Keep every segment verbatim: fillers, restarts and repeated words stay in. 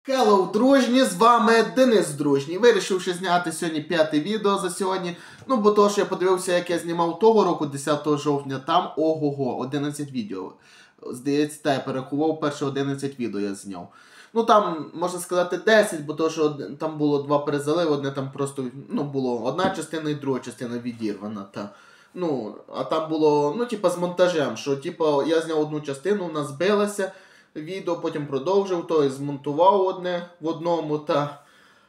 Hello, дружні, з вами Денис Дружній. Вирішивши зняти сьогодні п'яте відео за сьогодні. Ну, бо то, що я подивився, як я знімав того року, десятого жовтня, там ого-го, одинадцять відео. Здається, та я перерахував, перше одинадцять відео я зняв. Ну, там, можна сказати, десять, бо то, що там було два перезаливи, одне там просто, ну, було одна частина і друга частина відірвана, та. Ну, а там було, ну, типа, з монтажем, що, типа, я зняв одну частину, вона збилася, відео, потім продовжив, то і змонтував одне в одному, та,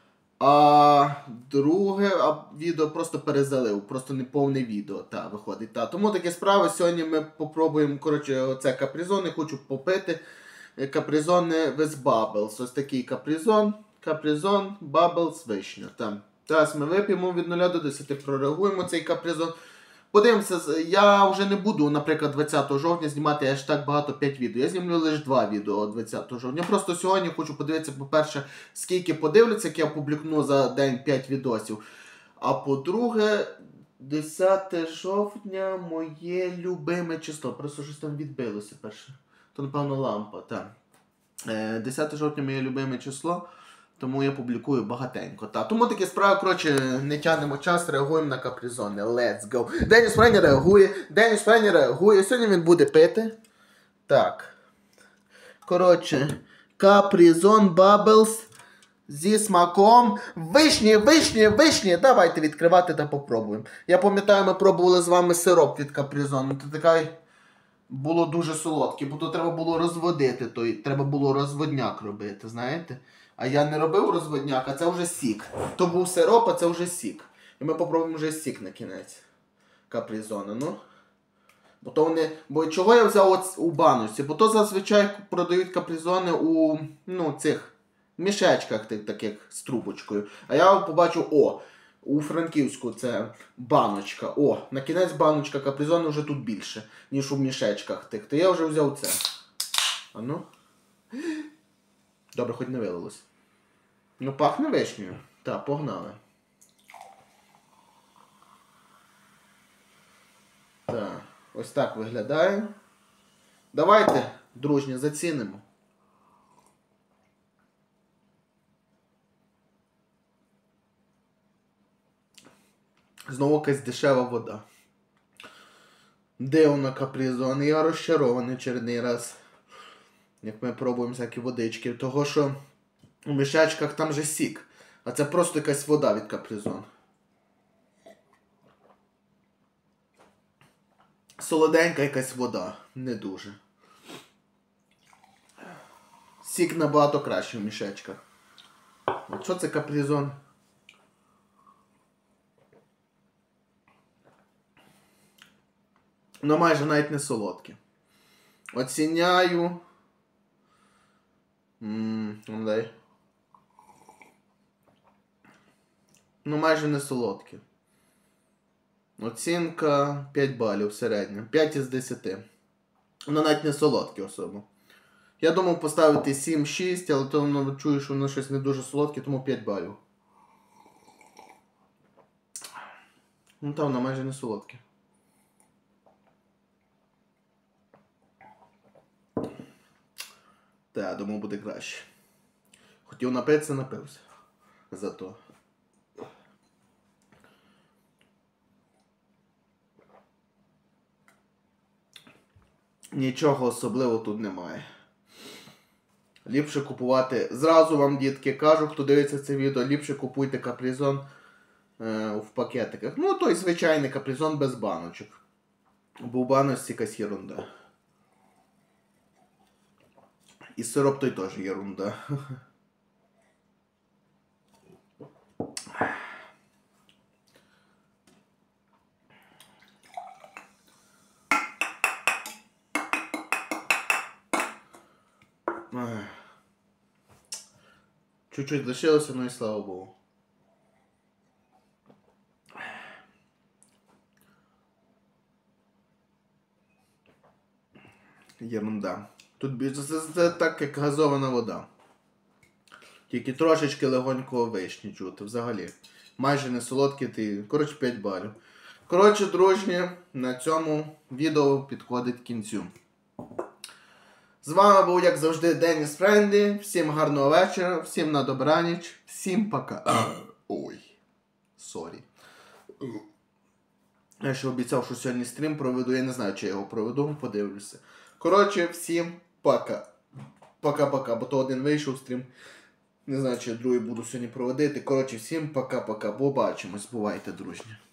а друге а відео просто перезалив, просто не повне відео, та, виходить, та. Тому такі справи, сьогодні ми попробуємо, коротше, оце капризони, хочу попити, капризони with bubbles, ось такий капризон, капризон, bubbles, вишня, та. Зараз ми вип'ємо від нуля до десяти, прореагуємо цей капризон. Подивимося, я вже не буду, наприклад, двадцятого жовтня знімати аж так багато п'ять відео. Я знімлю лише два відео двадцятого жовтня. Просто сьогодні хочу подивитися, по-перше, скільки подивляться, як я опублікну за день п'ять відосів. А по-друге, десяте жовтня моє любиме число. Просто щось там відбилося перше. То, напевно, лампа, так. десяте жовтня моє любиме число. Тому я публікую багатенько. Та. Тому такі справи, коротше, не тягнемо час, реагуємо на капризони. Let's go. Деніс Френі реагує. Деніс Френі реагує. Сьогодні він буде пити. Так. Коротше, капризон Bubbles зі смаком вишні, вишні, вишні. Давайте відкривати та попробуємо. Я пам'ятаю, ми пробували з вами сироп від капризону. Це такий було дуже солодкий, бо то треба було розводити, то треба було розводняк робити, знаєте? А я не робив розводняк, а це вже сік. То був сироп, а це вже сік. І ми попробуємо вже сік на кінець. Капризону, ну. Бо то вони... Бо чого я взяв от у баночці? Бо то зазвичай продають капризони у, ну, цих мішечках таких з трубочкою. А я побачив, о, у Франківську це баночка. О, на кінець баночка капризону вже тут більше, ніж у мішечках тих. То я вже взяв це. А ну. Добре, хоч не вилилось. Ну, пахне вишнею. Так, погнали. Так, ось так виглядає. Давайте, дружні, зацінимо. Знову якась дешева вода. Дивно капризон. Я розчарований чередний раз. Як ми пробуємо всякі водички. Того, що у мішечках там же сік. А це просто якась вода від капризон. Солоденька якась вода. Не дуже. Сік набагато краще в мішечках. От що це капризон? Ну майже навіть не солодке. Оціняю. Ммм, дай. Ну майже не солодке. Оцінка п'ять балів середня. п'ять із десяти. Воно навіть не солодке особо. Я думав поставити сім шість, але то воно чую, що воно щось не дуже солодке, тому п'ять балів. Ну та воно майже не солодке. Так, думав буде краще. Хотів напитися, напився. Зато. Нічого особливого тут немає. Ліпше купувати, зразу вам, дітки, кажу, хто дивиться це відео, ліпше купуйте капризон е, в пакетиках. Ну, той звичайний капризон без баночок. Бо в баночці якась єрунда. І сироп той теж єрунда. Чуть-чуть лишилося, ну і слава Богу. Єрунда. Тут більше це, це так, як газована вода. Тільки трошечки легонького вишні чути, взагалі. Майже не солодкий, ти, коротше, п'ять балів. Коротше, дружні, на цьому відео підходить к кінцю. З вами був, як завжди, Деніс Френдлі. Всім гарного вечора, всім на добраніч, всім пока. Ой, сорі. Я ще обіцяв, що сьогодні стрім проведу, я не знаю, чи я його проведу, подивлюся. Коротше, всім пока. Пока-пока, бо то один вийшов стрім. Не знаю, чи я другий буду сьогодні проводити. Коротше, всім пока-пока. Побачимось, бувайте, дружні.